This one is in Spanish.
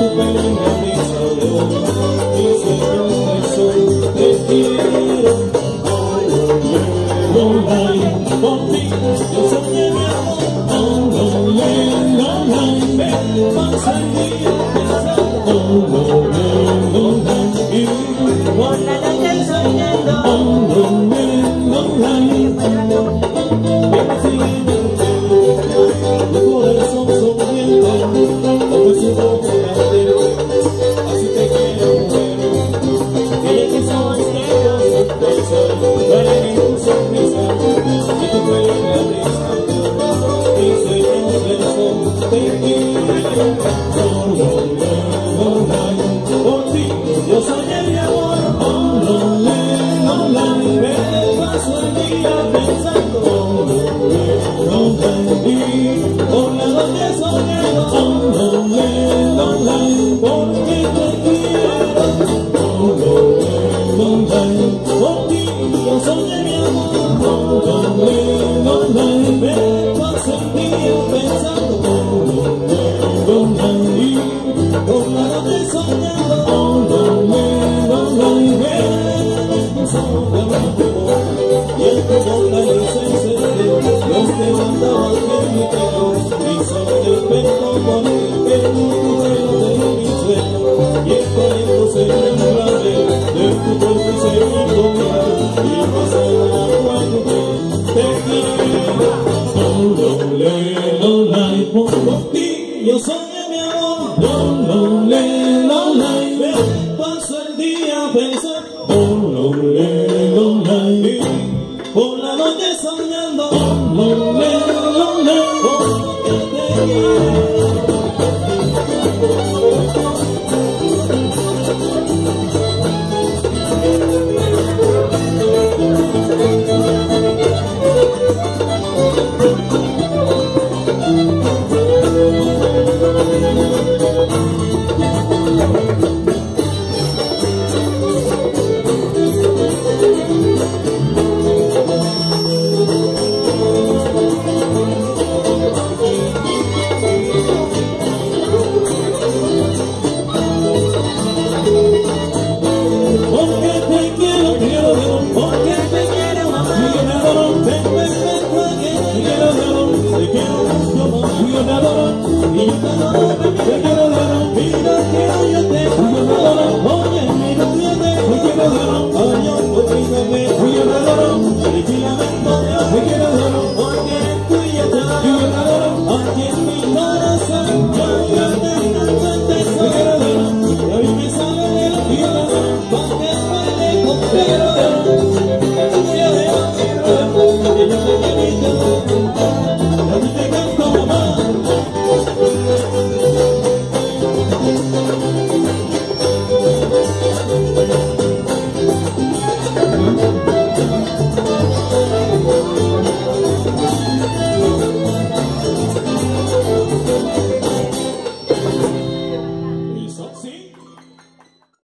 pelo en la mesa de hoy, y sueños que soy, te quiero. Contigo yo soñé mi amor. Pasa el día pensando. Por la noche soñando. Mi corazón sonriente, como su boca latente, así te quiero, mujer. Ella que somos ciegos. El sol vale en tu sonrisa, y tu pelo en la brisa, y sueños del sol, te quiero. Por ti yo soñé mi amor. Me paso el día pensando. Y por la noche soñando. Porque te quiero. Por ti yo soñé mi amor. Me paso el día pensando. Y por la noche soñando. Y el fogón la licencia Dios te mandaba que mi pelo y sobre el pecho por ti que tu pelo de mi sueño y el talento se enamoraré de tu cuerpo y se mi comida y pasar la cuando te quiero. Por ti yo soñé mi amor. Me paso el día pensando.